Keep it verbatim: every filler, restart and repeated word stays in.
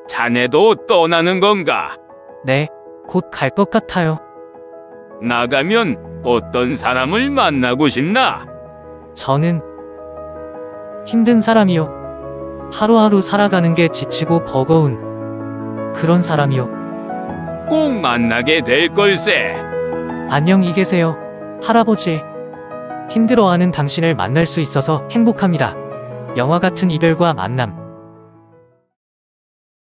자네도 떠나는 건가? 네, 곧 갈 것 같아요. 나가면 어떤 사람을 만나고 싶나? 저는 힘든 사람이요. 하루하루 살아가는 게 지치고 버거운 그런 사람이요. 꼭 만나게 될 걸세. 안녕히 계세요, 할아버지. 힘들어하는 당신을 만날 수 있어서 행복합니다. 영화 같은 이별과 만남.